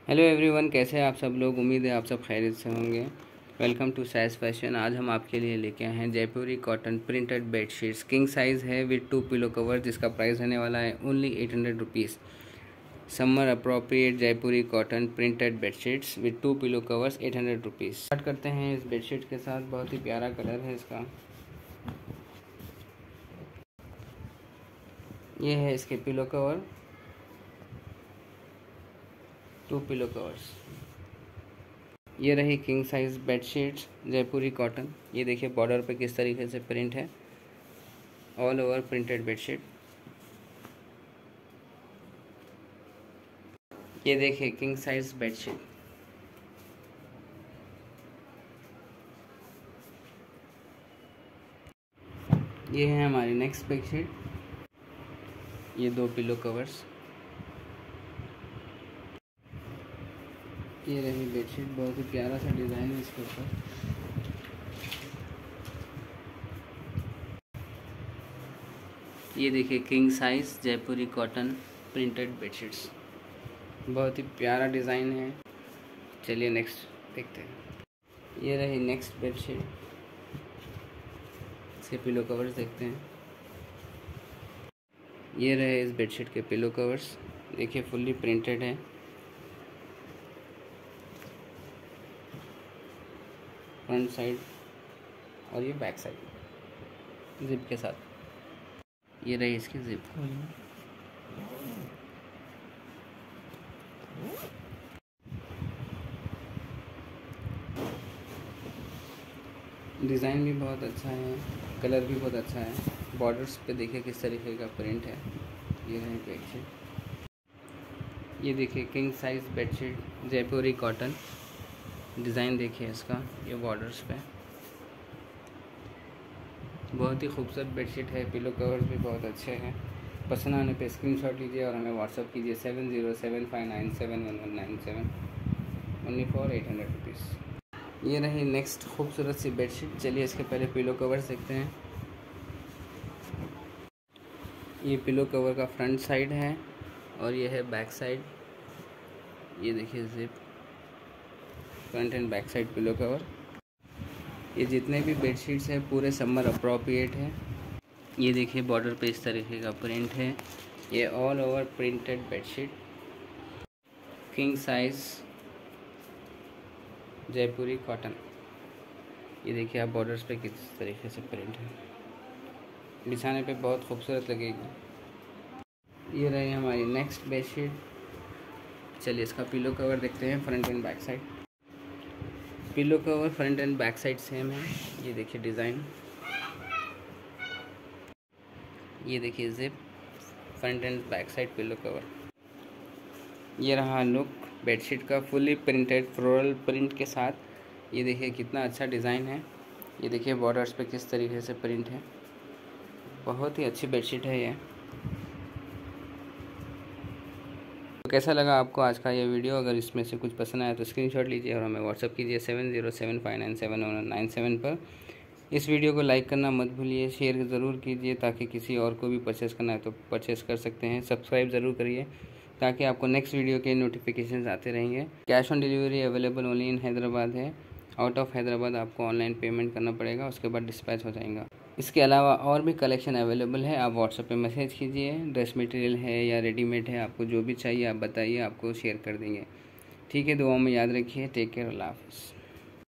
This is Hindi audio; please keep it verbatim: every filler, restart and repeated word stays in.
हेलो एवरीवन, कैसे हैं आप सब लोग। उम्मीद है आप सब खैरियत से होंगे। Welcome to size fashion. आज हम आपके लिए लेके आए हैं Jaipuri cotton printed bedsheets. King size है विद टू पिलो कवर, जिसका प्राइस रहने वाला है only eight hundred rupees. Summer appropriate Jaipuri cotton printed bedsheets with two pillow covers, eight hundred rupees. Start करते हैं इस बेडशीट के साथ। बहुत ही प्यारा कलर है इसका। ये है इसके pillow cover, two pillow covers. ये रही king size bedsheets Jaipuri cotton. ये देखिए बॉर्डर पे किस तरीके से प्रिंट है, ऑल ओवर प्रिंटेड बेडशीट। ये देखिए किंग साइज बेडशीट। ये है हमारी नेक्स्ट बेडशीट। ये दो पिलो कवर्स। ये रही बेडशीट, बहुत ही प्यारा सा डिज़ाइन है इसके ऊपर। ये देखिए king size Jaipuri cotton printed bedsheets, बहुत ही प्यारा डिज़ाइन है। चलिए नेक्स्ट देखते हैं। ये रही नेक्स्ट बेडशीट। इसके पिलो कवर्स देखते हैं। ये रहे इस बेडशीट के पिलो कवर्स। देखिए फुल्ली प्रिंटेड है। फ्रंट साइड और ये बैक साइड जिप के साथ। ये रही इसकी जिप। डिज़ाइन भी बहुत अच्छा है, कलर भी बहुत अच्छा है। बॉर्डर्स पे देखिए किस तरीके का प्रिंट है। ये रही बेडशीट। ये देखिए king size bedsheet Jaipuri cotton. Design देखिए इसका, ये बॉर्डर्स पे बहुत ही खूबसूरत बेडशीट है। पिलो कवर्स भी बहुत अच्छे हैं। पसंद आने पे स्क्रीनशॉट लीजिए और हमें व्हाट्सअप कीजिए seven zero seven five nine seven one one nine seven only for eight hundred rupees. ये रही नेक्स्ट खूबसूरत सी बेडशीट। चलिए इसके पहले पिलो कवर्स देखते हैं। ये पिलो कवर का फ्रंट साइड है और ये है बैक साइड। ये देखिए zip, front and back side pillow cover. ये जितने भी बेडशीट्स हैं पूरे समर अप्रोप्रिएट है। ये देखिए बॉर्डर पे इस तरीके का प्रिंट है। ये all over printed bedsheet king size Jaipuri cotton. ये देखिए आप बॉर्डर्स पे किस तरीके से प्रिंट है, बिछाने पे बहुत खूबसूरत लगेगी। ये रही हमारी नेक्स्ट बेडशीट। चलिए इसका पिलो कवर देखते हैं, front and back side. Pillow cover front and back side same है। ये देखिए डिज़ाइन। ये देखिए zip, front and back side pillow cover. ये रहा लुक बेडशीट का, फुली प्रिंटेड फ्लोरल प्रिंट के साथ। ये देखिए कितना अच्छा डिज़ाइन है। ये देखिए बॉर्डर्स पे किस तरीके से प्रिंट है। बहुत ही अच्छी बेडशीट है ये। तो कैसा लगा आपको आज का ये वीडियो। अगर इसमें से कुछ पसंद आया तो स्क्रीनशॉट लीजिए और हमें व्हाट्सअप कीजिए seven zero seven five nine seven one nine seven पर। इस वीडियो को लाइक करना मत भूलिए, शेयर ज़रूर कीजिए ताकि किसी और को भी परचेज़ करना है तो परचेज़ कर सकते हैं। सब्सक्राइब ज़रूर करिए ताकि आपको नेक्स्ट वीडियो के नोटिफिकेशंस आते रहेंगे। Cash on delivery available only in Hyderabad है। आउट ऑफ हैदराबाद आपको ऑनलाइन पेमेंट करना पड़ेगा, उसके बाद डिस्पैच हो जाएगा। इसके अलावा और भी कलेक्शन अवेलेबल है। आप व्हाट्सएप पे मैसेज कीजिए। ड्रेस मटेरियल है या रेडीमेड है, आपको जो भी चाहिए आप बताइए, आपको शेयर कर देंगे। ठीक है, दुआओं में याद रखिए। टेक केयर, अल्लाह हाफ़िज़।